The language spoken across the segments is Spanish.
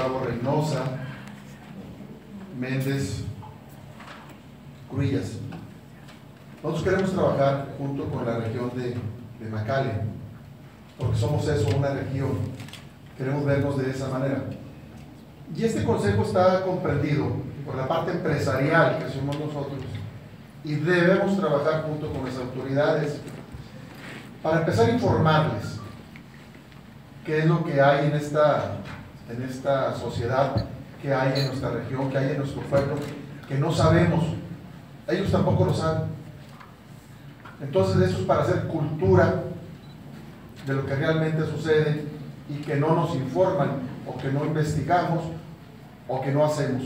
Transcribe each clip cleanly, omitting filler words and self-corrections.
Bravo, Reynosa, Méndez, Cruillas. Nosotros queremos trabajar junto con la región de McAllen, porque somos eso, una región. Queremos vernos de esa manera. Y este consejo está comprendido por la parte empresarial que somos nosotros, y debemos trabajar junto con las autoridades para empezar a informarles qué es lo que hay en esta sociedad, qué hay en nuestra región, qué hay en nuestro pueblo, que no sabemos. Ellos tampoco lo saben. Entonces eso es para hacer cultura de lo que realmente sucede y que no nos informan, o que no investigamos, o que no hacemos.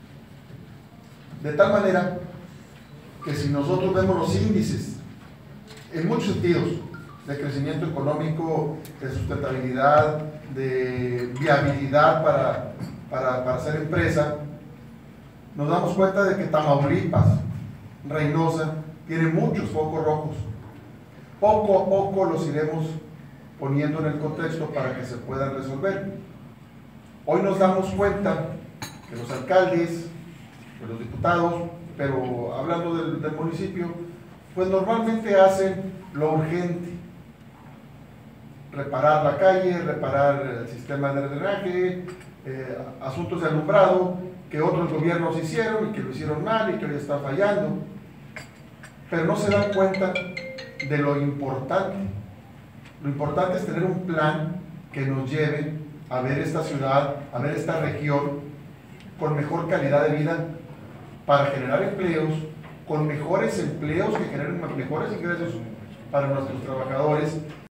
De tal manera que si nosotros vemos los índices, en muchos sentidos, de crecimiento económico, de sustentabilidad, de viabilidad para hacer empresa, nos damos cuenta de que Tamaulipas, Reynosa, tiene muchos focos rojos. Poco a poco los iremos poniendo en el contexto para que se puedan resolver. Hoy nos damos cuenta que los alcaldes, que los diputados, pero hablando del municipio, pues normalmente hacen lo urgente: reparar la calle, reparar el sistema de drenaje, asuntos de alumbrado que otros gobiernos hicieron y que lo hicieron mal y que hoy está fallando, pero no se dan cuenta de lo importante. Lo importante es tener un plan que nos lleve a ver esta ciudad, a ver esta región con mejor calidad de vida, para generar empleos, con mejores empleos que generen mejores ingresos para nuestros trabajadores,